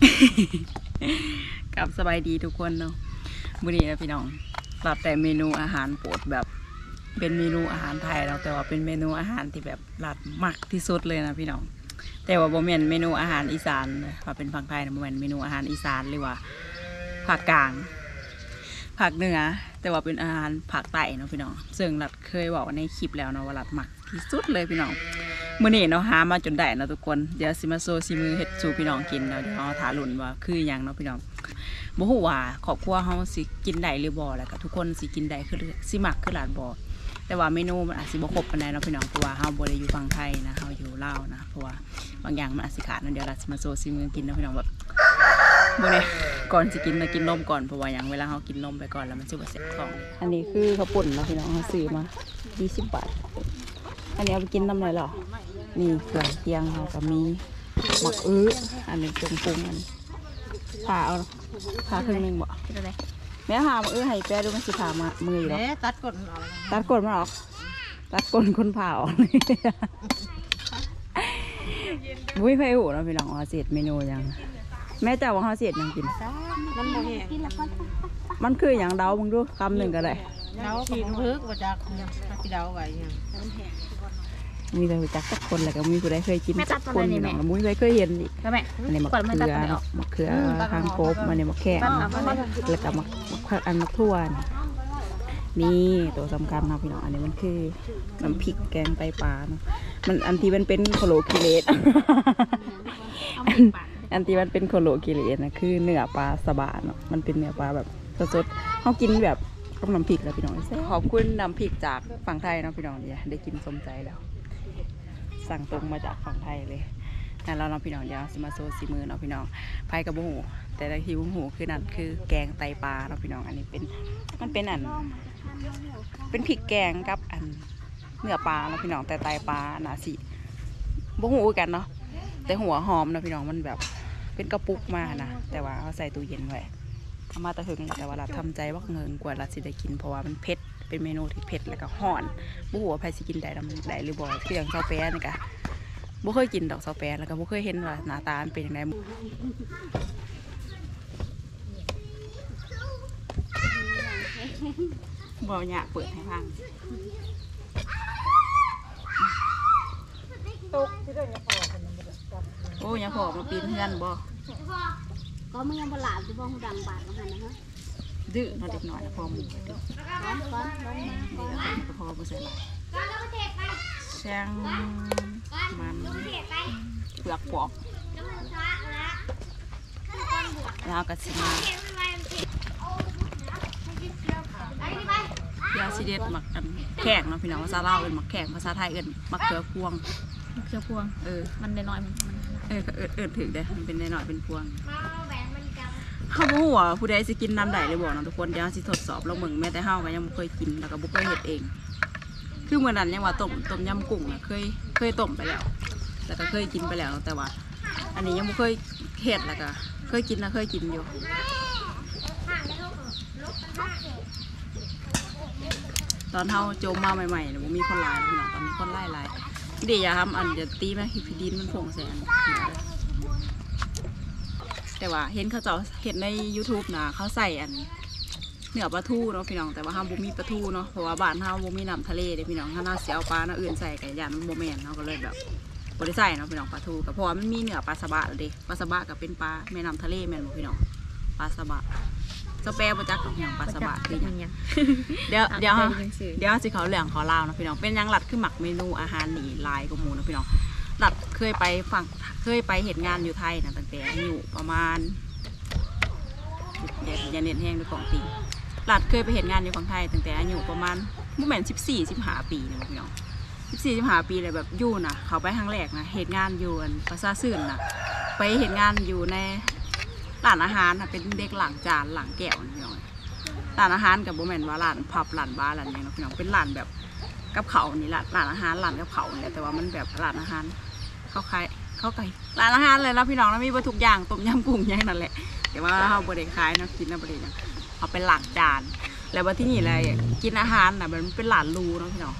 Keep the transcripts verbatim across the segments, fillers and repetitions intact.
กับสบายดีทุกคนเนาะมื้อนี้นะพี่น้องรับแต่เมนูอาหารโปรดแบบเป็นเมนูอาหารไทยแล้วแต่ว่าเป็นเมนูอาหารที่แบบรัดมักที่สุดเลยนะพี่น้องแต่ว่าบ่แม่นเมนูอาหารอีสานว่าเป็นฝั่งไทยนะบ่แม่นเมนูอาหารอีสานหรือว่าภาคกลางภาคเหนือแต่ว่าเป็นอาหารภาคใต้เนาะพี่น้องซึ่งรัดเคยบอกในคลิปแล้วเนาะว่ารัดมักที่สุดเลยพี่น้องมื้อนี้เนาะหามาจนได้เนาะทุกคนเดี๋ยวสิมาโซซิมือเฮ็ดสู่พี่น้องกินเนาะเดี๋ยวเอาถาลุ่นว่าคือหยังเนาะพี่น้องบ่ฮู้ว่าครอบครัวเฮาสิกินได้หรือบ่แล้วก็ทุกคนสิกินได้คือสิมักคือหลานบ่แต่ว่าเมนูมันอาจสิบ่ครบปานใดเนาะพี่น้องเพราะว่าเฮาบ่ได้อยู่ฝั่งไทยนะเฮาอยู่ลาวนะเพราะว่าบางอย่างมันอาจสิขาดเนาะเดี๋ยวเราสิมาโซซิมือกินเนาะพี่น้องแบบบ่ได้ก่อนสิกินนะกินนมก่อนเพราะว่าหยังเวลาเฮากินนมไปก่อนแล้วมันสิบ่แซ่บท้องอันนี้คือข้าวปุ้นเนาะพี่น้องเฮาซื้อมายี่สิบบาทอันนี้เอาไปกินน้ำไหนหรอนี่เครื่องเคียงเราก็มีหมักอื้ออันนี้เครื่องปรุงอันผ่าเอาผ่าครึ่งนึงบ่แม่ผ่าหมักอื้อให้แปะดูมันสิผ่ามามืออยู่หรอตัดกดออกตัดกดมันออกตัดกดคนผ่าออกมุ้ยไฟหูเราพี่น้องเอาเศษเมนูยังแม่เจ้าว่าเขาเศษยังกินมันโมเห็นมันคืออย่างเดามึงดูคำหนึ่งก็ได้เดาพี่ลูกเพิกว่าจักพี่เดาไว้ยังมีแต่จักสักคนแหละก็มีผู้ใดเคยกินสักคนนี่น้องมุ้ยเคยเห็นดิอันนี้มะเขือเนาะมะเขือทางโคบมันเนี่ยมะแขกแล้วก็มะอันมะทั่วนี่ตัวสำคัญนะพี่น้องอันนี้มันคือน้ำพริกแกงไตปลาเนาะมันอันที่มันเป็นโคโลคิเลสอันที่มันเป็นโคโลคิเลสนะคือเนื้อปลาสบะเนาะมันเป็นเนื้อปลาแบบสดๆเขากินแบบกับน้ำพริกแล้วพี่น้องขอบคุณน้ำพริกจากฝั่งไทยนะพี่น้องเนี่ยได้กินสมใจแล้วสั่งตรงมาจากฝั่งไทยเลยแต่เราเราพี่น้องเดี๋ยวสิมาโซซิมือเนาะพี่น้องไผ่กับบุหูแต่ละที่บุหูคือนั่นคือแกงไตปลาเนาะพี่น้องอันนี้เป็นมันเป็นอันเป็นพริกแกงกับอันเนื้อปลาเนาะพี่น้องแต่ไตปลาหนาสิบุหูกันเนาะแต่หัวหอมเนาะพี่น้องมันแบบเป็นกระปุกมานะแต่ว่าเขาใส่ตู้เย็นไว้เอามาตะหึงแต่ว่าเราทำใจว่าเงินกว่าเราจะได้กินเพราะว่ามันเผ็ดเป็นเมนูที่เผ็ดแล้วก็ห่อนบุหัวไผ่สิกินได้ได้หรือบ่คืออย่างเซาแปะนี่กะบุเคยกินดอกเซาแปะแล้วก็บุเคยเห็นว่าหน้าตามันเป็นยังไงบ่เนี่ยเปิดให้ฟังโอ้ยพอมาปีนเพื่อนบ่ก็มึงยังบลาบจะบ่หูดังบาดมาหันนะฮะดื้อเราเด็กน้อยพอหมูดื้อก้อนก้อนก้อนพอมาใส่ลายแช่งมันเปลือกปอกแล้วก็สิมายาซีเด็ดหมักแข็งเนาะพี่น้องภาษาลาวเอิ้นหมักแข็งภาษาไทยเอิ้นหมักเขือพวงเขือพวงเออมันได้น้อยมันเออเอิ้นเอิ้นถึงเด้มันเป็นน้อยเป็นพวงเขาบอกว่าผู้ใดสิกินน้ำใดเลยบอกนะทุกคนเดี๋ยวสิทดสอบเราเมืองแม้แต่เฮาก็ยังไม่เคยกินแล้วก็บ่เคยเฮ็ดเองคือเมื่อนั้นยังว่าต้มต้มยำกุ้งนะเคยเคยต้มไปแล้วแต่ก็เคยกินไปแล้วแต่ว่าอันนี้ยังไม่เคยเฮ็ดแล้วก็เคยกินนะเคยกินอยู่ตอนเฮาโจมมาใหม่ๆเนี่ยมันมีคนหลายพี่น้องตอนนี้คนไล่หลายเดี๋ยวอย่าทำอันเดี๋ยวตีไหมฮิพิดินมันผงแสนแต่ว่าเห็นเขาเจาะเห็นใน ยูทูบ นะเขาใส่อันเนื้อปลาทูเนาะพี่น้องแต่ว่าห้ามบุมีปลาทูเนาะเพราะว่าบ้านห้ามบุมีน้ำทะเลเด้พี่น้องถ้าน่าเสียเอาปลาเนาะอื่นใส่ไก่ย่างมันโมเมนเนาะก็เลยแบบบริใส่เนาะพี่น้องปลาทูกับเพราะว่ามันมีเนื้อปลาสบะเด้ปลาสบะกับเป็นปลาแม่น้ำทะเลแม่นบ่พี่น้องปลาสบะเจ้าแปรประจักษ์ของอย่างปลาสบะคืออย่างเดี๋ยวเดี๋ยวเดี๋ยวสิเขาเหลืองเขาลาวนะพี่น้องเป็นยังหลัดคือหมักเมนูอาหารหนีลายกับหมูนะพี่น้องหลัดเคยไปฝั่งเคยไปเห็นงานอยู่ไทยนะตั้งแต่อยู่ประมาณอย่าเน้นแห้งด้วยของตีหลัดเคยไปเห็นงานอยู่ฝั่งไทยตั้งแต่อายุประมาณมุ่งแม่นสิบสี่สิบห้าปีนะพี่น้องสิบสี่สิบห้าปีเลยแบบอยู่นะเขาไปครั้งแรกนะเห็นงานอยู่ภาษาซื่นนะไปเห็นงานอยู่ในร้านอาหารนะเป็นเด็กหลังจานหลังแก้วพี่น้องร้านอาหารกับโบแมนว่าร้านผับร้านบาร์ร้านอย่างนี้พี่น้องเป็นร้านแบบกับเขานี่แหละร้านอาหารร้านกับเขาเนี่ยแต่ว่ามันแบบร้านอาหารเข้าใครเข้าไก่ร้านอาหารเลยนะพี่น้องแล้วมีวัตถุอย่างต้มยำกุ้งอย่างนั้นแหละแต่ว่าเขาบริขายนะกินนะบริเนี่ยเขาเป็นหลังจานแล้วว่าที่นี่อะไรกินอาหารนะมันเป็นหลานรูเนาะพี่น้อง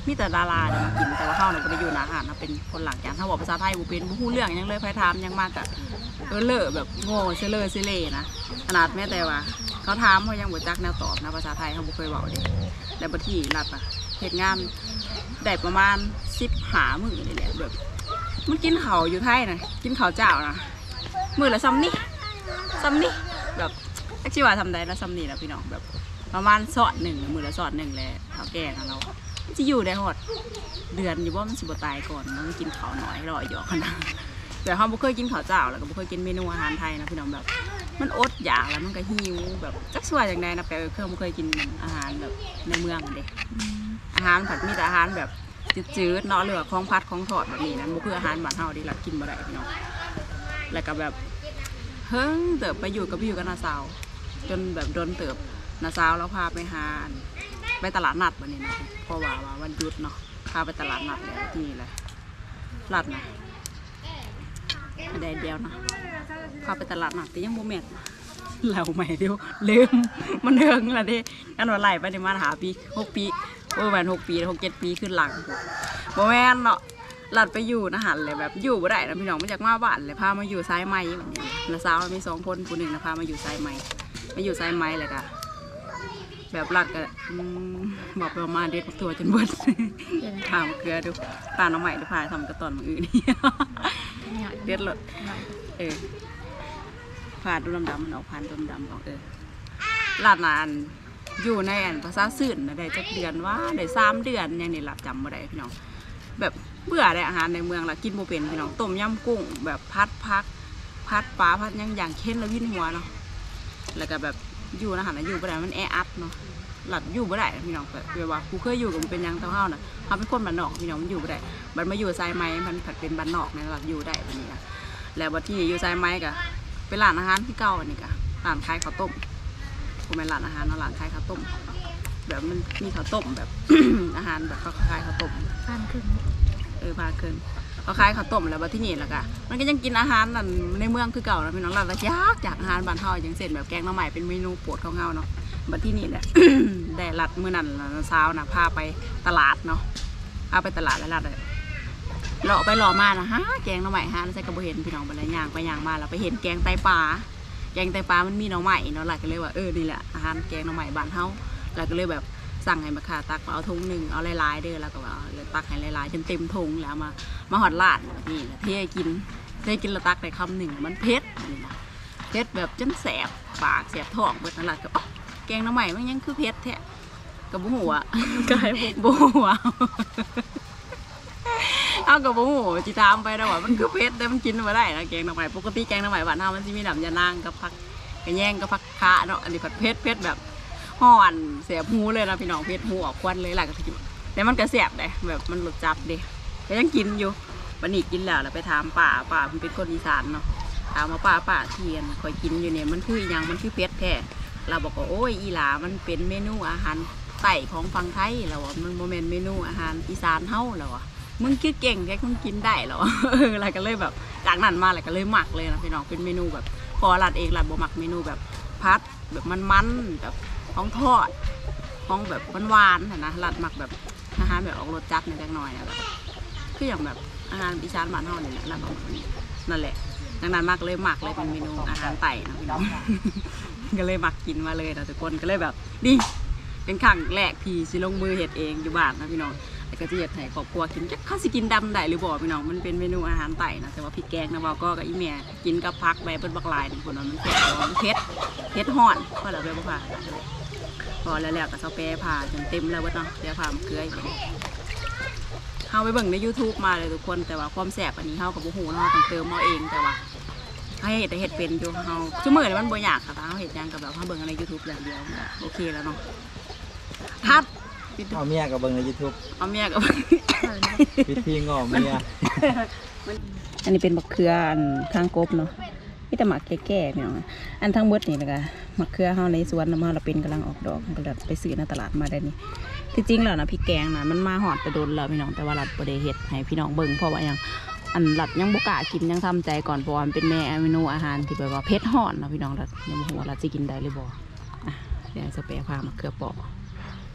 มีแต่ดาราเนี่ยมากินแต่ว่าเฮาเนี่ยบ่ได้อยู่ในอาหารนะเป็นคนหลังจานเฮาบอกภาษาไทยบ่เป็นบ่ฮู้เรื่องหยังเลยไผถามหยังมากอะเออเลอะแบบโง่เซเลอเซเล่นะขนาดแม้แต่ว่าเขาถามเฮายังบ่จักแนวตอบนะภาษาไทยเฮาบ่เคยเว้าเด้แล้วบัดที่รัดอะเฮ็ดงานได้ประมาณสิบห้ามื้อนี่แหละแบบมันกินข้าวอยู่ไทยนะกินข้าวเจ้านะมื้อละซ้ำนี่ซ้ำนี่แบบจักสิว่าทำได้ละซ้ำนี่นะพี่น้องแบบประมาณซอดหนึ่งมื้อละซอดหนึ่งแหละข้าวแกงของเราจะอยู่ได้หอดเดือนอยู่ว่ามันสิบตายก่อนมันกินข้าวน้อยรอหยอกขนาดแต่เขาบ่เคยกินข้าวเจ้าแล้วก็บ่เคยกินเมนูอาหารไทยนะพี่น้องแบบมันอดอยากแล้วมันก็หิวแบบจักสวยอย่างใดนะแปลว่าเครื่องบ่เคยกินอาหารแบบในเมืองเด็กอาหารผัดมีแต่อาหารแบบจืดๆเนาะเหลือของพัดของทอดแบบนี้นะบ่คืออาหารบ้านเฮาที่เรากินบ่ได้พี่น้องแล้วก็แบบเฮิงเติบไปอยู่กับพี่อยู่กับน้าสาวจนแบบโดนเติบน้าสาวแล้วพาไปหาไปตลาดนัดวันนี้นะเพราะว่าวันหยุดเนาะพาไปตลาดนัดแล้วที่นี่แหละตลาดนะไม่ได้เดียวนะพาไปตลาดนัดแต่ยังโมเมนต์เราใหม่เดียวลืมมันเดิงละเด้งั้นวันไหลไปในมาหาปีหกปีโอ้แมนหกปีหกเจ็ดปีขึ้นหลังโมเมนต์เนาะหลัดไปอยู่นะหันเลยแบบอยู่บ่ได้นะพี่น้องมาจากมาบ้านเลยพามาอยู่ซ้ายไม้แบบนี้น้าสาวมีสองคนคนหนึ่งนะพามาอยู่ซ้ายไม้มาอยู่ซ้ายไม้เลยค่ะแบบรัดก็บอกไปมาเด็ดตัวจนเบิดถามเกลือดูปลาน้องใหม่ดูพาทำกระตอนมืออื่นนี่เด็ดเลยเออผ่าดูดำดำมันออกผ่านดูดำออกเออรัดนานอยู่ในอันภาษาสื่นได้จักเดือนว่าได้สามเดือนยังนี่หลับจำมาได้พี่น้องแบบเบื่อได้อาหารในเมืองละกินโมเป็นพี่น้องต้มยำกุ้งแบบพัดพักพัดปลาพัดยังอย่างเค้นแล้ววิ่นหัวเนาะแล้วก็แบบอยู่นะหันนะอยู่บ่ได้มันแออัดเนาะหลับอยู่บ่ได้พี่น้องแบบว่ากูเคยอยู่กับมันเป็นยังเท่าเท่าน่ะเขาเป็นคนบ้านนอกพี่น้องมันอยู่บ่ได้มันมาอยู่ทรายไม้มันผัดเป็นบ้านนอกเนี่ยหลับอยู่ได้แบบนี้นะแล้วบัดที่อยู่ทรายไม้กะเป็นร้านอาหารที่เก่าอันนี้กะร้านขายข้าวต้มกูเป็นร้านอาหารเนาะร้านขายข้าวต้มแบบมันมีข้าวต้มแบบ อาหารแบบเขาขายข้าวต้มพานขึ้นเออพานขึ้นเขาขายข้าวต้มแล้วบัดที่นี่แล้วกะมันก็ยังกินอาหารนั่นในเมืองคือเก่านะพี่น้องเราละยากจากอาหารบ้านเฮาอย่างเช่นแบบแกงหน่อไม้เป็นเมนูโปรดของเฮาเนาะบัดที่นี่แหละ ได้รัดมื้อนั้นเช้านะพาไปตลาดเนาะพาไปตลาดแล้วรัดเลยเลาะไปเลาะมานะฮะแกงหน่อไม้ฮะใส่กระบอกเห็นพี่น้องไปเลยย่างไปย่างมาแล้วไปเห็นแกงไตปลาแกงไตปลามันมีหน่อไม้เนาะหลักก็เลยว่าเออนี่แหละอาหารแกงหน่อไม้บ้านเฮาแล้วก็เลยแบบสั่งให้มาขาตักเอาถุงหนึ่งเอาหลายๆเด้อแล้วก็เอาเลยตักให้หลายๆจนเต็มถุงแล้วมามาหอดลาดนี่แหละเทกินเทกินแล้วตักได้คำหนึ่งมันเผ็ดนี่นะเผ็ดแบบจนแสบปากแสบท้องเบิดนั่นแหละก็แกงหน่อไม้มันยังคือเผ็ดแท้กับบุหัวกายบุหัวเอากับบุหัวจีตามไปแล้วว่ามันคือเผ็ดแต่มันกินมาได้นะแกงหน่อไม้ปกติแกงหน่อไม้บ้านเรามันจะมีน้ำยานางกับผักกระแยงกับผักคะเนาะอันนี้ผัดเผ็ดเผ็ดแบบห่อนเสียบหูเลยนะพี่น้องเผ็ดหูออกควันเลยหลักกินแต่มันกระเสียบเลยแบบมันหลุดจับเด็ก็ยังกินอยู่วันนี้กินแล้วเราไปถามป่าป่ามันเป็นคนอีสานเนาะถามมาป่าป่าเทียนคอยกินอยู่เนี่ยมันคืออย่างมันคือเผ็ดแท้เราบอกว่าโอ้ยอีหลามันเป็นเมนูอาหารไต่ของฝั่งไทยแล้วอ่ะมันโมเมนต์เมนูอาหารอีสานเฮ้าแล้วอ่ะมึงคิดเก่งแค่มึงกินได้แล้วเอออะไรก็เลยแบบจากนั้นมาอะไรก็เลยหมักเลยนะพี่น้องเป็นเมนูแบบพอรัดเองรัดบ่หมักเมนูแบบพัดแบบมันๆแบบของทอดของแบบหวานๆนะรัดหมักแบบอาหารแบบออกรสจัดนิดหน่อยนะแบบคืออย่างแบบอาหารอีสานบ้านเฮาเนี่ยรัดออกนั่นแหละดังนั้นมากเลยหมักเลยเป็นเมนูอาหารไต่นะพี่น้อง ก็เลยมักกินมาเลยนะทุกคนก็เลยแบบนี่เป็นครั้งแรกพี่สิลงมือเห็ดเองอยู่บ้านนะพี่น้องแต่ก็จะเห็ดให้ครอบครัวกินจะข้าวสิกินดำได้หรือบ่พี่น้องมันเป็นเมนูอาหารไต่นะแต่ว่าพริกแกงนะบอกก็กับอีเมียกินกับพักใบเป็นบักลายทุกคนมันเผ็ดมันเผ็ดเผ็ดห่อนพอแล้วไปบ่ผ่าพอแล้วแล้วก็เซาแปรผ่าจนเต็มแล้วเว้ยเนาะเดี๋ยวผ่าเกลืออีกเฮาไปเบิ่งใน ยูทูบ มาเลยทุกคนแต่ว่าความแซ่บอันนี้เฮากับบ่ฮู้เนาะต้องเติมเอาเองแต่ว่าให้เห็ดแต่เห็ดเป็นอยู่เฮาชั่วโมงนี้มันบ่ยากค่ะเฮาเห็ดยังกับแบบเฮาเบิ่งใน ยูทูบ อย่างเดียวโอเคแล้วเนาะทัดเอาเมียกับเบิ่งใน ยูทูบเอาเมียกับวิธีงอเมียอันนี้เป็นมะเขืออันข้างกบเนาะมีแต่หมักแก่ๆพี่น้องอันทั้งหมดนี่นะคะมะเขือเฮาในสวนน้ำมันเราเป็นกำลังออกดอกก็เลยไปซื้อในตลาดมาได้นี่ที่จริงแล้วนะพี่แกงนะมันมาหอดไปโดนแล้วพี่น้องแต่ว่ารัดบ่ได้เฮ็ดให้พี่น้องเบิ่งเพราะว่ายังอันหลัดยังบุกะกินยังทำใจก่อนเพราะมันเป็นแม่เมนูอาหารที่แบบว่าเผ็ดห่อนนะพี่น้องหลัดยังหัวหลัดจะกินได้หรือบ่อ่ะเดี๋ยวจะไปพามะเขือเปาะไป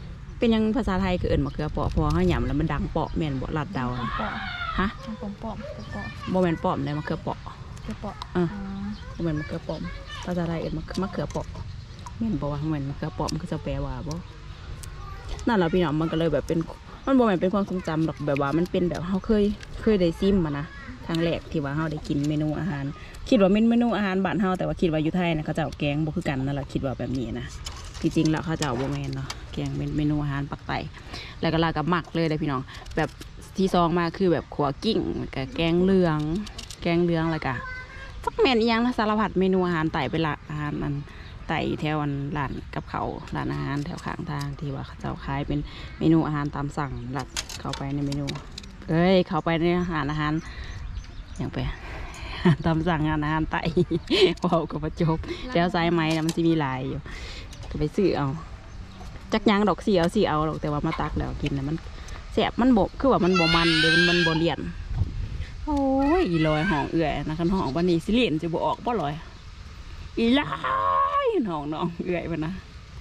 เป็นยังภาษาไทยคือเอิ้นมะเขือเปาะเพราะเฮาหยำแล้วมันดังเปาะแม่นบ่ลาดเดาปอมปอมฮะปอมปอมปอมบ่แม่นปอมได้มะเขือเปาะเก็บปอมอ่ะบ่แม่นมะเขือปอมภาษาไทยเอิ้นมะมะเขือเปาะแม่นบ่ว่าแม่นมะเขือเปาะมันคือจะแปลว่าบ่นั่นล่ะพี่น้องมันก็เลยแบบเป็นมันบ่แม่นเป็นความทรงจำหรอกแบบว่ามันเป็นแบบเฮาเคยเคยได้ซิมมานะครั้งแรกที่ว่าเฮาได้กินเมนูอาหารคิดว่าเป็นเมนูอาหารบ้านเฮาแต่ว่าคิดว่าอยู่ไทยนะเขาเจ้าแกงบ่คือกันนั่นแหละคิดว่าแบบนี้นะที่จริงแล้วเขาเจ้าบ่แม่นเนาะแกงเป็นเมนูอาหารปักไตแล้วก็ลากับหมักเลยเลยพี่น้องแบบที่ซองมาคือแบบขัวกิ้งกับแกงเหลืองแกงเหลืองแล้วก็จักแม่นอีหยังนะสารพัดเมนูอาหารไตเป็นละอาหารนั้นไตแถวอันร้านกับเขาร้านอาหารแถวข้างทางที่ว่าเขาเจ้าขายเป็นเมนูอาหารตามสั่งหลัดเข้าไปในเมนูเอ้ยเข้าไปในอาหารอาหารอย่างไป ตามสั่งงานอาหารไต เว้ากับประจบแล้วสายไหมนะมันจะมีหลายอยู่ก็ไปซื้อเอาจักยางดอกสีเอาสีเอาดอกแต่ว่ามาตักแล้วกินนะมันแสบมันบกคือว่ามันบ่มันเดี๋ยวมันบ่เลี่ยนโอ้ยอีลอยห้องเอื่อยนะคันห้องวันนี้สิเลี่ยนจะบ่ออกบ่ลอยอีลายห้องน้องเอื่อยมันนะ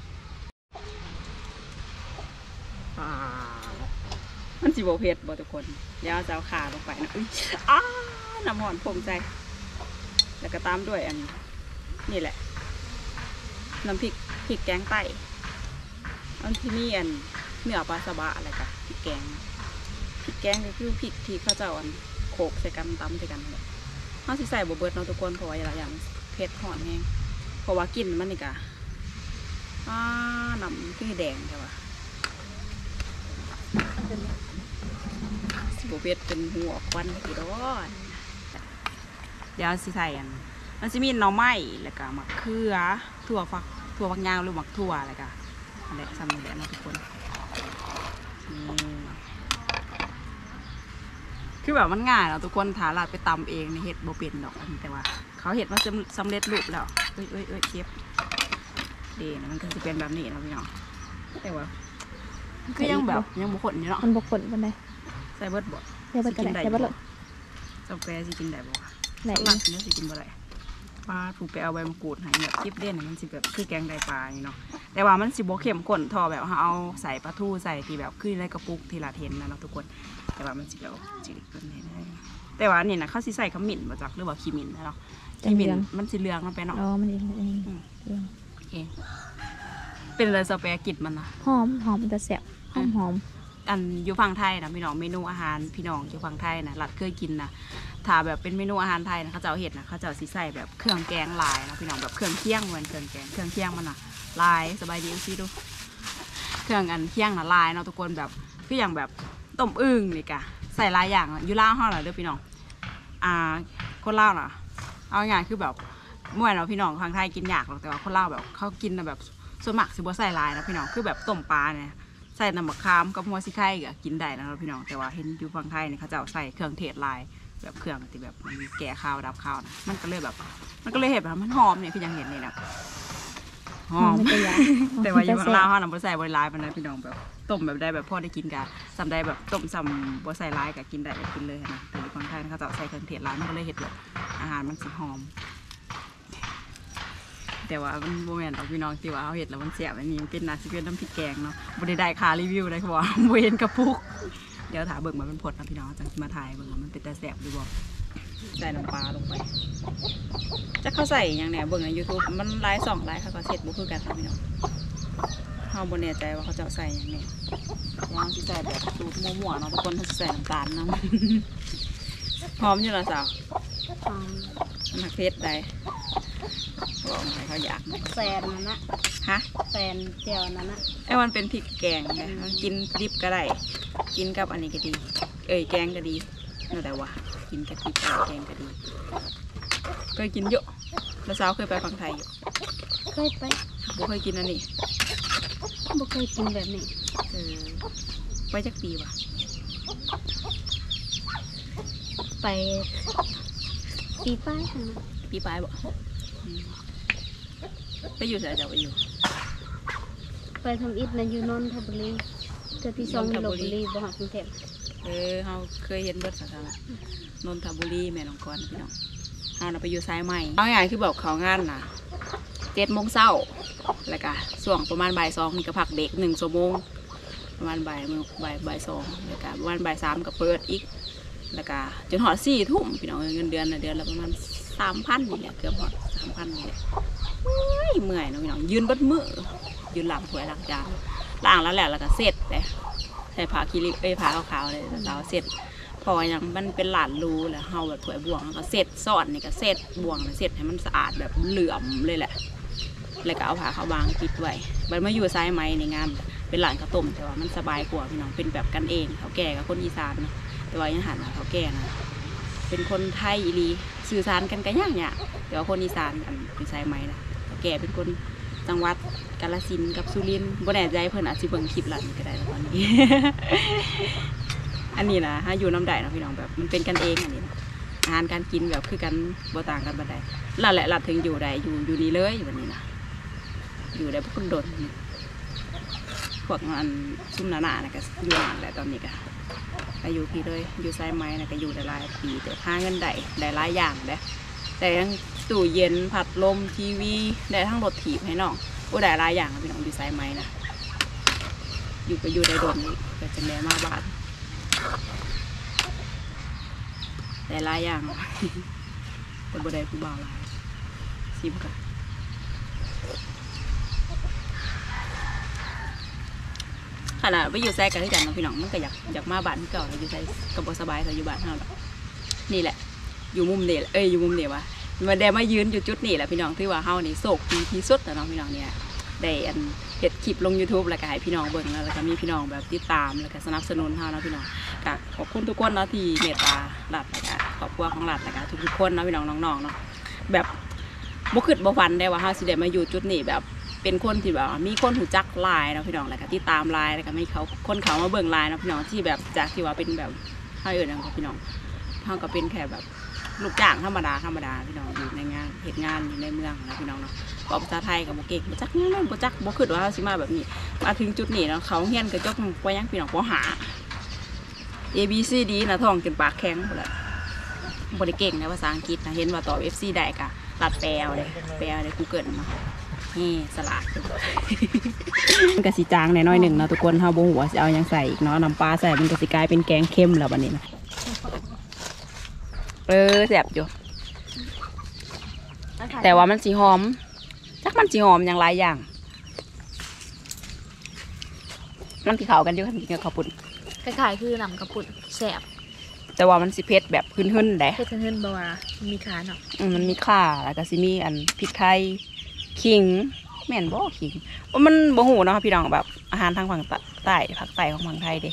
มันสิบ่เผ็ดบ่ทุกคนเดี๋ยวเอาเจ้าขาลงไปนะอุ้ยอ้าน้ำหอนผมใจแล้วก็ตามด้วยอันนี่แหละน้ำพริกพริกแกงไตอันที่นี่อันเนื้อปลาสบะอะไรกับพริกแกงพริกแกงก็คือพริกที่เขาเจ้าอันโขกใส่กันตำใส่กันเลยเขาสิใส่บะเบิดเนาะทุกคนเพราะว่าอย่างอย่างเผ็ดหอนแห้งเพราะว่ากินมันนี่กะอ่าน้ำคือแดงใช่ปะสิบเผ็ดเป็นหัวควันกี่ดอกเดี๋ยวสิใส่อันมันจะมีหน่อไม้แล้วก็มะเขือถั่วฝักถั่วฝักยาวหรือมะถั่วอะไรกันอะไรซ้ำนี่แหละนะทุกคนนี่คือแบบมันง่ายเนาะทุกคนถาลาดไปตำเองในเห็ดโบเป็นดอกแต่ว่าเขาเห็ดมันสำเร็จรูปแล้วเอ้ยเอ้ยเอ้ยเจ็บเดนะมันก็จะเป็นแบบนี้นะพี่น้องแต่ว่าก็ยังแบบยังบุขนอยู่เนาะมันบกขนบันไดใส่เบิดบ่ใส่เบิดกันได้ใส่เบิดเลยกาแฟสิกินได้บ่ไหนสลัดเนี่ยสิกินบ่ได้ปลาถูกไปเอาใบมะกรูดให้แบบคลิปเด่นมันสิแบบคือแกงไตปลาอย่างเนาะแต่ว่ามันสิบ่เข้มข้นทอแบบเอาใส่ปลาทูใส่ที่แบบคือในกระปุกที่ลาเทนนะเนาะทุกคนแต่ว่ามันสิแบบจืดเกินได้แต่ว่านี่นะเขาสิใส่ขมิ้นมาจากหรือว่าขี้มิ้นเนาะขี้มิ้นมันสิเหลืองมันไปเนาะอ๋อมันเองเองโอเคเป็นอะไรสเปรกิดมันนะหอมหอมแต่แสบหอมหอมอันอยู่ฝั่งไทยนะพี่น้องเมนูอาหารพี่น้องอยู่ฝั่งไทยนะหลัดเคยกินนะถ้าแบบเป็นเมนูอาหารไทยนะเขาจะเอาเห็ดนะเขาจะเอาสีใส่แบบเครื่องแกงลายนะพี่น้องแบบเครื่องเคี่ยงเหมือนเครื่องแกงเครื่องเคี่ยงมันนะลายสบายดีสิดูเครื่องอันเคี่ยงนะลายเนาะทุกคนแบบคืออย่างแบบต้มอึ่งนี่กะใส่ลายอย่างอยู่ล่าห้องเหรอเด้อพี่น้องอ่าคนล่าเหรอเอาง่ายคือแบบเมื่อเราพี่น้องทางไทยกินยากหรอกแต่ว่าคนล่าแบบเขากินแบบส่วนมากสิบ่ใส่ลายนะพี่น้องคือแบบต้มปลาเนี่ยใส่น้ำมะขามกับหัวซิไข่ก็กินได้นะครับพี่น้องแต่ว่าเห็นอยู่ฝั่งไทยเนี่ยเขาจะเอาใส่เครื่องเทศลายแบบเครื่องที่แบบมันแก่ข้าวดับข้าวนะมันก็เลยแบบมันก็เลยเห็นแบบมันหอมเนี่ยคือยังเห็นเลยนะหอมมันจะยาแต่ว่าอยู่ข้างล่างเขานำบ่ใส่บริลายมันนะพี่น้องแบบต้มแบบได้แบบพ่อได้กินกันสำได้แบบต้มซ้ำบ่ใส่ลายกับกินได้ก็กินเลยนะแต่อยู่ฝั่งไทยเขาจะใส่เครื่องเทศลายมันก็เลยเห็นแบบอาหารมันสีหอมแต่ว่ามันโมเมนต์ของพี่น้องที่ว่าเขาเห็ดแล้วมันเสียบอันนี้มันเป็นนาซิเป็นน้ำพริกแกงเนาะบริได้ค่ารีวิวเลยเพราะว่าเวนกระปุกเดี๋ยวถาเบิ่งมาเป็นผดนะพี่น้องจังมาถ่ายเบิ่งมันเป็นแต่แสบดูบอกใส่น้ำปลาลงไปจะเข้าใส่อย่างเนี้ยเบิ่งใน ยูทูบ มันไลฟ์สองไลฟ์เขาก็เสร็จบุคือกันนะพี่น้องเขาบนแน่ใจว่าเขาจะใส่อย่างเนี้ยลองที่ใส่แบบสูตรมั่วๆเนาะทุกคนเขาจะใส่น้ำตาลนะหอมอยู่นะสาวหอมนักเพชรได้บอกอะไรเขาอยากแฟนนั่นนะฮะแฟนเจียวนั่นนะไอ้มันเป็นพริกแกงไงมันกินดิบก็ได้กินกับอันนี้ก็ดีเอ้ยแกงก็ดีนั่นแต่ว่ากินกับพริกแกงก็ดีเคยกินเยอะแล้วสาวเคยไปฝั่งไทยอยู่เคยไปบ่เคยกินอันนี้บ่เคยกินแบบนี้เออไปจักปีวะไปปีป้ายทางนั้นปีปลายบ่อืมไปอยู่ไหนจะไปอยู่ไปทำอิฐนะอยู่นนทบุรีเทื่อที่สองอยู่ลพบุรีบ่ฮอดกรุงเทพเออเราเคยเห็นเบิดสถานะนนทบุรีแม่น้องกรพี่น้องเราน่ะไปอยู่สายใหม่เอาง่ายๆคือบอกเขางานน่ะเจ็ดโมงเช้าแล้วก็ช่วงประมาณบ่ายสองนี่ก็พักเด็กหนึ่งชั่วโมงประมาณบ่ายมื้อบ่ายบ่ายสองแล้วก็ประมาณบ่ายสามก็เปิดอีกแล้วก็จนหอดสี่ทุ่มพี่น้องเงินเดือนน่ะเดือนละประมาณสามพันนี่แหละเกือบหอดสามพันนี่แหละเมื่อยเมื่อยเนาะพี่น้องยืนเบิดมือยืนล้างถ้วยล้างจานล้างแล้วแหละแล้วก็เสร็จเลยใส่ผ้าคีริเอ้ยผ้าขาวๆเลยแล้วเสร็จพออย่างมันเป็นหลานรูแล้วเฮาแบบถ้วยบวงแล้วก็เสร็จซ่อนนี่ก็เสร็จบวงเสร็จให้มันสะอาดแบบเหลื่อมเลยแหละแล้วก็เอาผ้าขาวบางปิดไว้มันมาอยู่ซ้ายไม้ในงานเป็นหลานข้าวต้มแต่ว่ามันสบายกว่าพี่น้องเป็นแบบกันเองเขาแก่กับคนอีสานเนาะแต่ว่ายังหันมาเขาแก่นะเป็นคนไทยอีลีสื่อสารกันกันยากเนี่ยแต่ว่าคนอีสานกันเป็นซ้ายไม้นะเขาแก่เป็นคนจังหวัดกาฬสินธุ์กับสุรินทร์บ่แน่ใจเพิ่นอาจสิเบิ่งคลิปหลังก็ได้ตอนนี้ อันนี้นะฮะอยู่น้ำได้นะพี่น้องแบบมันเป็นกันเองอันนี้นะอาหารการกินแบบคือกันบ่ต่างกันบันไดหลัดแหละหลัดถึงอยู่ได้อยู่อยู่นี่เลยวันนี้นะอยู่ได้พวกคนโดนพวกมันซุ่มหนาๆนะก็อยู่นานแหละตอนนี้ก็ไปอยู่พี่เลยอยู่ไซไม้นะก็อยู่ได้หลายปีแต่ค่าเงินได้ได้หลายอย่างเด้แต่ทั้งตู้เย็นผัดลมทีวีได้ทั้งรถถีบให้น้องก็ได้หลายอย่างนะพี่น้องอยู่ไซไม้นะอยู่ไปอยู่ได้โดนก็จะแม่มาบ้านแต่หลายอย่าง แต่บ่ได้ผู้บ่าวหลายซิมกันขนาดไปอยู่แซ่กันที่กันนะพี่น้องมันก็อยากอยากมาบ้านเก่าอยู่แซ่กับบ่สบายแต่อยู่บ้านเฮาดอกนี่แหละอยู่มุมเดียวเอ้ยอยู่มุมเดียววะมาได้มายืนอยู่จุดนี้แหละพี่น้องที่ว่าเฮานี่โศกดีที่สุดแต่น้องพี่น้องเนี่ยได้อันเฮ็ดคลิปลง ยูทูบ แล้วก็ให้พี่น้องเบิ่งแล้วก็มีพี่น้องแบบติดตามแล้วก็สนับสนุนเฮานะพี่น้องก็ขอบคุณทุกคนเนาะที่เมตตาหลัดแล้วก็ครอบครัวของหลัดแล้วก็ทุกๆคนเนาะพี่น้องน้องๆเนาะแบบบ่คิดบ่ฝันได้ว่าเฮาสิได้มาอยู่จุดนี้แบบเป็นคนที่แบบมีคนหูจักหลายเนาะพี่น้องแล้วก็ติดตามหลายแล้วก็ไม่เขาคนเขามาเบิ่งหลายเนาะพี่น้องที่แบบจากที่ว่าเป็นแบบเฮาเอิ้นหยังพี่น้องเฮาก็เป็นแค่แบบลูกจ้างธรรมดาธรรมดาพี่น้องอยู่ในงานเหตุงานอยู่ในเมืองนะพี่น้องเนาะบอกภาษาไทยกับบ่เก่งบ่จักนี่บ่จักบ่คิดว่าเฮาสิมาแบบนี้มาถึงจุดนี้เนาะเขาเฮียนก็จบปยังพี่น้องปหา A B C D นะท้องจนปากแข็งพุ่นล่ะบ่ได้เก่งในภาษาอังกฤษนะเห็นว่าตอบ เอฟ ซี ได้ก็ตัดแปลเอาเลยแปลใน Google เนาะนี่สลัดมันก็สิจางแน่น้อยหนึ่งเนาะทุกคนเฮาบ่ฮู้ว่าสิเอาหยังใส่อีกเนาะน้ำปลาใส่มันก็สิกลายเป็นแกงเค็มแล้วบัดนี้นะเออแซ่บอยู่แต่ว่ามันสีหอมจักมันสีหอมอย่างหลายอย่างมันที่เขากันอยู่คันกินกับข้าวปุ้นคล้ายๆคือน้ำกระปุกแสบแต่ว่ามันสิเผ็ดแบบขึ้นๆได้เฮ็ดให้เพิ่นบ่ว่ามีขาเนาะอืมมันมีข่าแล้วก็สิมีอันพริกไทยขิงแม่นบ่ขิงว่ามันบ่ฮู้เนาะพี่น้องแบบอาหารทางฝั่งใต้ภาคใต้ของฝั่งไทยเด้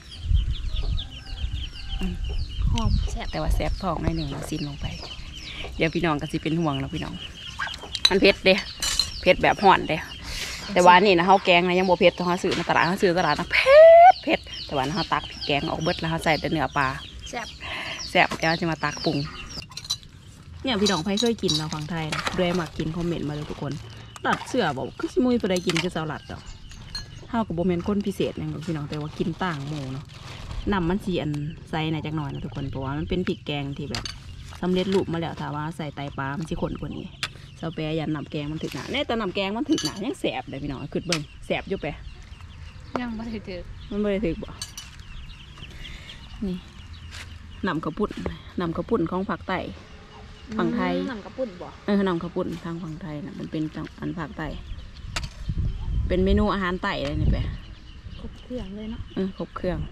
หอมแสบแต่ว่าแซ่บท้องหน่อยหนึ่งซิมลงไปเดี๋ยวพี่น้องก็สิเป็นห่วงแล้วพี่น้องมันเผ็ดเด้เผ็ดแบบห่อนเด้แต่ว่านี่นะเฮาแกงนะยังบ่เผ็ดต้องเฮาซื้อในตลาดเฮาซื้อตลาดนะเผ็ดเผ็ดแต่ว่าเฮาตักพริกแกงออกเบิดแล้วเฮาใส่แต่เนื้อปลาแสบแซ่บแล้วจะมาตักปรุงเนี่ยพี่น้องไผเคยกินเราฝั่งไทยนะด้วยมักกินคอมเมนต์มาเลยทุกคนหลัดเสือบอกคือสิมุ้ยผู้ใดกินคือสลัดดอกเฮาก็บ่แม่นคนพิเศษหยังดอกพี่น้องแต่ว่ากินต่างหมู่เนาะน้ำมันสีอันใส่ในจักหน่อยนะทุกคนเพราะว่ามันเป็นพริกแกงที่แบบสำเร็จรูปมาแล้วถ้าว่าใส่ไตปลามันสิข้นกว่านี้เซาแปรยันน้ำแกงมันถึกหนาแน่แต่น้ำแกงมันถึกหนายังแสบเลยพี่น้องขึ้นเบิ่งแสบอยู่แปะยังบ่ได้เจอมันไม่ได้ถึกบ่นี่น้ำข้าวปุ้นน้ำข้าวปุ้นของภาคใต้ฝั่งไทยน้ำกระปุกบ่เออน้ำข้าวปุ้นทางฝั่งไทยนะมันเป็นทางอันภาคใต้เป็นเมนูอาหารไต้เลยนี่แปะครบเครื่องเลยเนาะเออครบเครื่อง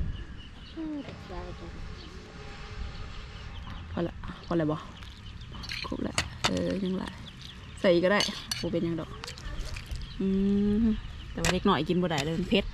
พอละพอละบ่ครบละเออยังไรใส่ก็ได้โบเป็นยังดอกอืมแต่ว่าเล็กหน่อยกินบ่ได้เลยมันเผ็ด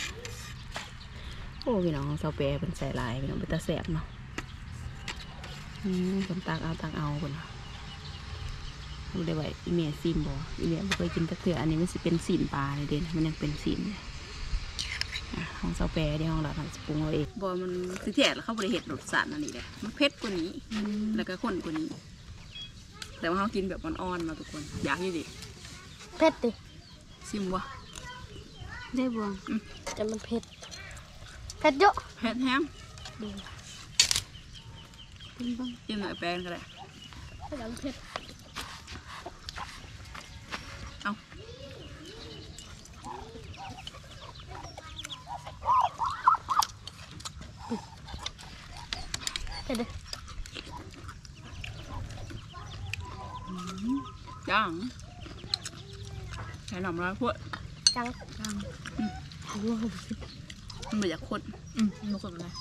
โอ้พี่น้องเซาเปรเป็นใส่ลายพี่น้องเป็นตาแสบเนาะอืมคนตักเอาตักเอาคนดูได้ไว้อีเมียซิมบ่อีเมียไม่เคยกินตะเกียบอันนี้มันสิเป็นสีนปลาเลยเด่นมันยังเป็นสีนเลยของเซาแปรเดี๋ยวของเราทำสปรุงเอาเองบ่มันคือแท้แล้วเขาบริเห็ดรสชาติอันนี้เลยมันเผ็ดกว่านี้แล้วก็ข้นกว่านี้แต่ว่าเขากินแบบอ่อนๆมาทุกคนอยากอยู่ดิเผ็ดดิซิมวะได้บ่แต่มันเผ็ดเผ็ดเยอะเผ็ดแห้งดีกินบ้างกินหน่อยแปลงก็ได้แล้วเผ็ดเอาเผ็ดเด้อจังใช้หน่อมร้อยพวกจังจังมันไม่อยากคนอืมมันคนอะไร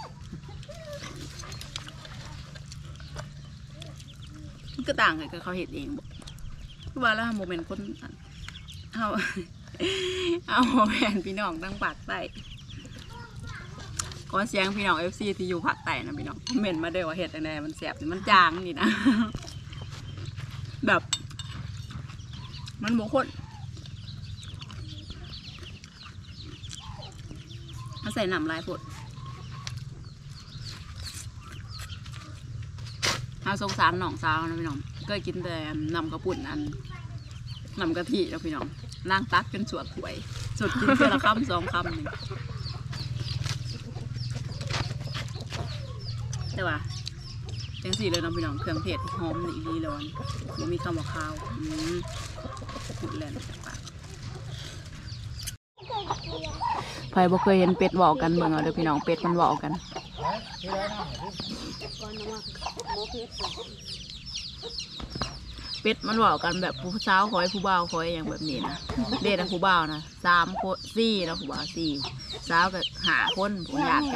มันก็ต่างกันกับเขาเห็ดเองบอกคือว่าแล้วโมเมนต์คนเอาเอาโมเมนต์พี่น้องตั้งปากใต้ก่อนเสียงพี่น้องเอฟซีที่อยู่ภาคใต้นะพี่น้องคอมเมนต์มาเด้อว่าเห็ดอะไรมันแสบมันจางนี่นะแบบมันโมคนมาใส่น้ำลายผดเอาสงสารหนองสาวนะพี่น้องก็กินแต่น้ำกระปุ่นอันน้ำกะทิแล้วพี่น้องล้างตักเป็นสวดหวยสดกินเพื่อละคำสองคำหนึ่งแต่ว่าจังสี่เลยน้องพี่น้องเครื่องเทศหอมนี่ดีร้อนมันมีคำว่าข้าวอืมพูดแรงจากปากใครบ่เคยเห็นเป็ดว่าวกันเบิ่งเอาเด้อพี่น้องเป็ดมันว่าวกันเป็ดมันว่าวกันแบบผู้สาวคอยผู้บ่าวคอยอย่างแบบนี้นะเด็กนะผู้บ่าวนะสามคนสี่นะผู้บ่าวสี่สาวกับหาคนผู้ญาติกัน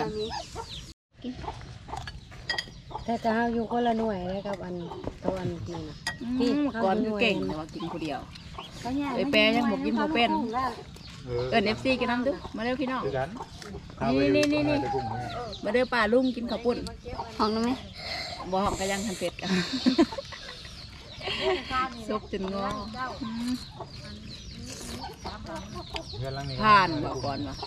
แต่จะเฮาอยู่คนละหน่วยเลยกับอันตัวอันนี้นะที่ก่อนเก่งแต่ว่ากินคนเดียวไอแปรยังบอกกินโมเป็นเอิญเอฟซีกินน้ำดึกมาเร็วพี่น้องนี่นี่นี่นี่มาเร็วป่าลุงกินข้าวปุ้นห้องน้ำไหมบ่ห้องก็ยังทันเป็ดกันซุปจนงอผ่านบอกก่อนว่า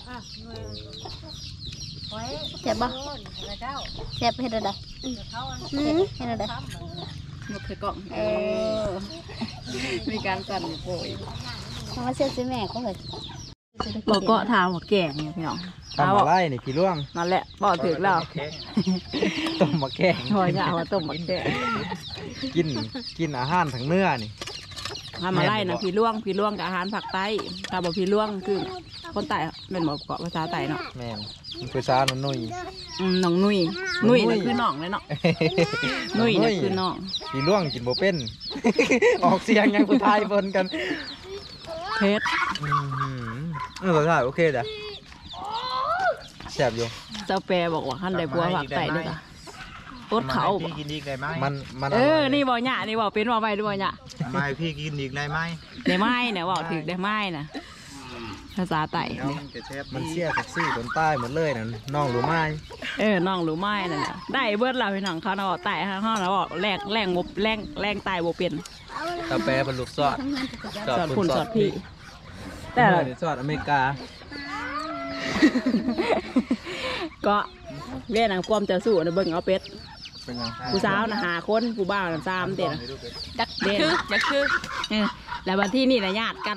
แซ่บบ่แซ่บเผ็ดอะไรอืมเผ็ดอะไรนกเคยกล่องเออมีการสั่นโผล่ทำมาเสียสิแม่ก็เลยบอกก็ทางว่าแกงเนี่ยพี่น้องทำอะไรนี่พี่ล่วงนั่นแหละบอกถึงแล้วต้มมะแกงหอยเอาต้มมาแกงกินกินอาหารทั้งเนื้อนี่ทำอะไรนะพี่ล่วงพี่ล่วงกับอาหารผักไต้ถ้าบอกพี่ล่วงคือคนไต้เป็นบอกเกาะภาษาไต้เนาะแม่นมันคือซาหนุ่ยอืมน้องนุ่ยนุ่ยนี่คือน้องเลยเนาะนุ่ยนี่คือน้องพี่ล่วงกินบ่เป็น ออกเสียงยังผู้ชายเบิ่นกันเพชรอืมเออรสชาติโอเคจ้ะแซ่บอยู่เจ้าแปรบอกว่าขั้นใดบัวผักไต้ด้วยค่ะรถเขาพี่กินอีกได้ไหมมันมันเออนี่บอกหยานี่บอกเป็นว่าไปด้วยหยาไม่พี่กินอีกได้ไหมได้ไม้เนี่ยบอกถึงได้ไม้นะภาษาไต้เดี๋ยวมันจะแซ่บมันเสียแท็กซี่คนใต้หมดเลยน่ะน้องรู้ไหมเออน้องรู้ไม้นั่นแหละได้เบิดเราพี่น้องเขาเนาะไต่เขาเนาะบอกแรงแรงบแรงแรงไต่บเปลี่ยนกาแฟเป็นลูกซอดสอดคุณสอดพี่แต่แต่ซอดอเมริกาก็เรียนหนังความจะสู้ในเบิ่งเอาเป็ดเป็นไงผู้สาวนะหาคนผู้บ่าวนะสามเด็ดจักเด่นจักคือเออแล้ววันที่นี่นะญาติกัน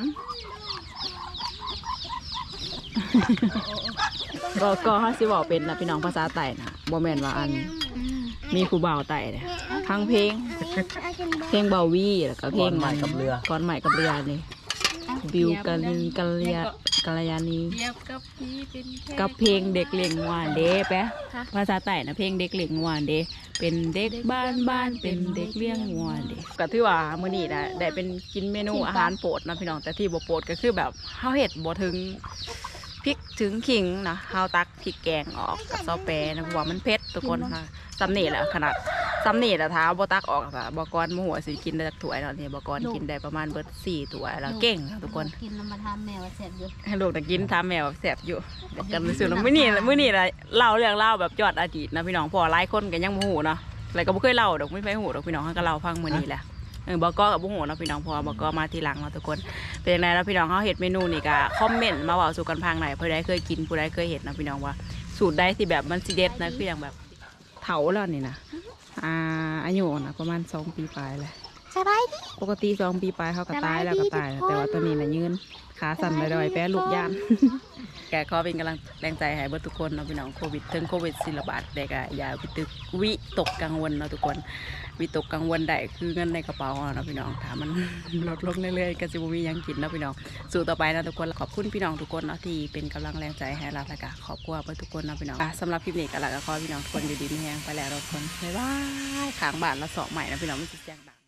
ก็ก็เขาสิบอกเป็นนะพี่น้องภาษาไต่นะบ่แม่นว่าอันมีผู้บ่าวไต่เนี่ยทั้งเพลงเพลงเบาวีแล้วก็เพลงก้อนใหม่กับเรือก้อนใหม่กับเรือนี่บิวกันกัลยากัลยาณีกับเพลงเด็กเลี้ยงวานเด้แปะภาษาไต่นะเพลงเด็กเลี้ยงวานเด้เป็นเด็กบ้านบ้านเป็นเด็กเลี้ยงวานเด้ก็ถือว่ามื้อนี้นะได้เป็นกินเมนูอาหารโปรดนะพี่น้องแต่ที่บ่โปรดก็คือแบบเฮาเฮ็ดบ่ถึงพริกถึงขิงนะเฮาตักพริกแกงออกกับซอแปรนะเพราะว่ามันเผ็ดทุกคนค่ะซ้ำนี่แหละขนาดซ้ำนี่แหละท้าบ่ตักออกค่ะบอกรโมโหสิกินได้จากถ้วยเนาะนี่บอกรกินได้ประมาณเบิดสี่ถ้วยแล้วเก่งค่ะทุกคนกินแล้วมาทำแม่ว่าแซ่บอยู่ให้ลูกแต่กินทำแมวแสบอยู่บอกกันรู้สึกว่ามื้อนี้มื้อนี้ละเล่าเรื่องเล่าแบบยอดอดีตนะพี่น้องพอหลายคนกันยังโมโหเนาะอะไรก็บ่เคยเล่าดอกไม่ไปหูดอกพี่น้องเขาก็เล่าฟังมื้อนี้แหละเออบอกกับโมโหเนาะพี่น้องพอบอกมาทีหลังเนาะทุกคนเป็นยังไงแล้วพี่น้องเขาเห็ดเมนูนี่ก็คอมเมนต์มาว่าสู่กันพังไหนผู้ใดเคยกินผู้ใดเคยเห็ดนะพี่น้องว่าสูตรใดที่แบบมันซีเด็ดนะคืออย่างแบบเถาแล้วนี่นะอ่าอายุนะประมาณสองปีปลายเลยสบายดีปกติสองปีปลายเขาก็ตายแล้วก็ตายนะแต่ว่าตอนนี้นะยืนขาสั่นลอยๆแป้ลูกย่าน แกขอเป็นกำลังแรงใจให้เบิดทุกคนเนาะพี่น้องโควิดถึงโควิดสิระบาดแต่ก็อย่าไปตึกวิตกกังวลเนาะทุกคนวิตกกังวลได้คือเงินในกระเป๋าเนาะพี่น้องถ้ามัน ลดลงเรื่อยๆก็จะบ่มีหยังกินเนาะพี่น้องสู่ต่อไปนะทุกคนขอบคุณพี่น้องทุกคนเนาะที่เป็นกำลังแรงใจให้เราและก็ขอบคุณเพื่อทุกคนเนาะพี่น้องสำหรับคลิปนี้ก็ลาก็ขอพี่น้องทุกคนอยู่ดีมีแรงไปแล้วทุกคนบ๊ายบายขางบ้านละสองใหม่นะพี่น้องไม่ติดแจ้งดัง